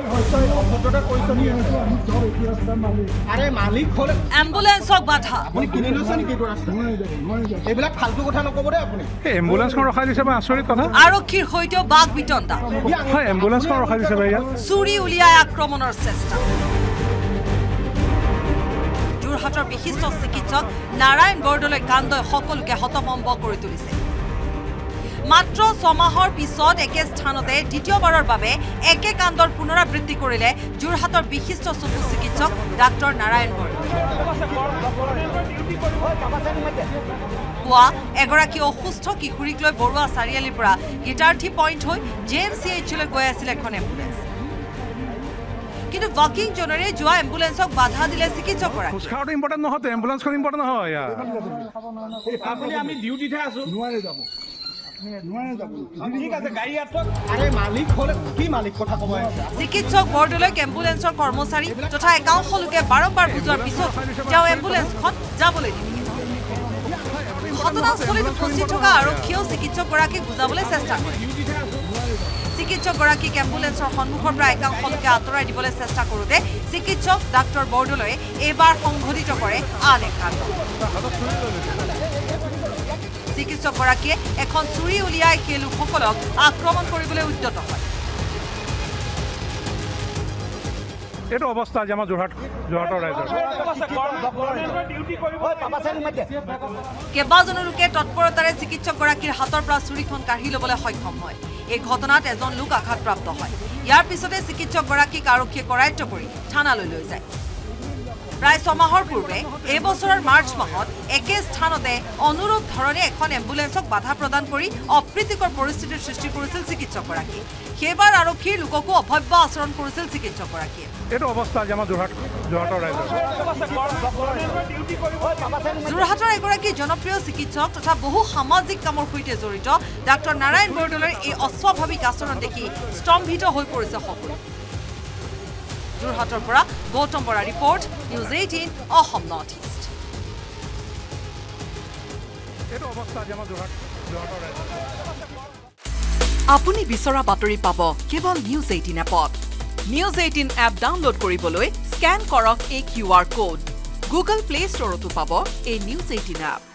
এম্বুলেন্সক বাধা আৰক্ষীৰ সৈতেও বাক বিতণ্ডা চুৰি উলিয়াই আক্ৰমণৰ চেষ্টা যোৰহাটৰ বিশিষ্ট চিকিৎসক নাৰায়ণ বৰদলৈ কাণ্ডই সকলোকে হতভম্ব কৰি তুলিছে মাত্ৰ 6 মাহৰ পিছত একে স্থানতে দ্বিতীয়বাৰৰ বাবে একে কাণ্ডৰ পুনৰাবৃত্তি কৰিলে যোৰহাটৰ বিশিষ্ট চকু চিকিৎসক ডাক্তৰ নাৰায়ণ বৰদলৈ পুৱা এগৰাকী অসুস্থ কিশোৰীক লৈ বৰুৱা চাৰিআলিৰ পৰা গীতাৰ্থী পইণ্ট হৈ JMCHলৈ গৈ আছিল এখন এম্বুলেন্স কিন্তু ৱাকিং জনেৰে যোৱা এম্বুলেন্সক বাধা দিলে চিকিৎসকগৰাকী খুচখাওটো ইম্পৰ্টেণ্ট নহয় এম্বুলেন্সখন ইম্পৰ্টেণ্ট নহয় আপুনি আমি ডিউটিতে আছো নোৱাৰে যাব চিকিৎসক বৰদলৈক এম্বুলেন্সৰ কৰ্মচাৰী তথা একাংশ লোকে বাৰম্বাৰ বুজোৱাৰ পিছত তেওঁ এম্বুলেন্সখন যাবলৈ দিলে ঘটনাস্থলীত উপস্থিত থকা আৰক্ষীয়েও চিকিৎসকগৰাকীক বুজাবলৈ চেষ্টা কৰে চিকিৎসকগৰাকীক এম্বুলেন্সৰ সন্মুখৰ পৰা একাংশ লোকে আঁতৰাই দিবলৈ চেষ্টা কৰোঁতে চিকিৎসক ডাক্তৰ বৰদলৈয়ে এইবাৰ সংঘটিত কৰে আন এক কাণ্ড চিকিৎসকগৰাকীয়ে এখন চুৰি উলিয়াই সেই লোকসকলক আক্ৰমণ কৰিবলৈ উদ্যত হয় এইটো অৱস্থা যে আমাৰ যোৰহাটৰ ৰাইজৰ কেইবাজনো লোকে তৎপৰতাৰে চিকিৎসকগৰাকীৰ হাতৰ পৰা চুৰিখন কাঢ়ি ল'বলৈ সক্ষম হয় এই ঘটনাত এজন লোক আঘাতপ্ৰাপ্ত হয় ইয়াৰ পিছতে চিকিৎসকগৰাকীক আৰক্ষীয়ে কৰায়ত্ব কৰি থানালৈ লৈ যায় প্ৰায় 6 মাহৰ পূৰ্বে এই বছৰৰ মাৰ্চ মাহত একে স্থানতে অনুৰূপ ধৰণে এখন এম্বুলেন্সক বাধা প্ৰদান কৰি অপ্ৰীতিকৰ পৰিস্থিতিৰ সৃষ্টি কৰিছিল চিকিৎসকগৰাকী সেইবাৰ আৰক্ষীৰ লোককো অভব্য আচৰণ কৰিছিল চিকিৎসকগৰাকীয়ে এইটো অৱস্থা যে আমাৰ যোৰহাটৰ ৰাইজৰ যোৰহাটৰ এগৰাকী জনপ্ৰিয় চিকিৎসক তথা বহু সামাজিক কামৰ সৈতে জড়িত ডাক্তৰ নাৰায়ণ বৰদলৈৰ এই অস্বাভাৱিক আচৰণ দেখি স্তম্ভিত হৈ পৰিছে সকলো যোৰহাটৰ পৰা Gautam Bora report news 18 Assam north east আপুনি বিচৰা বাতৰি পাব কেৱল নিউজ 18 এপত নিউজ 18 এপ ডাউনলোড কৰিবলৈ স্ক্যান কৰক এই QR কোড গুগল প্লে ষ্টৰতো পাব এই নিউজ 18 এপ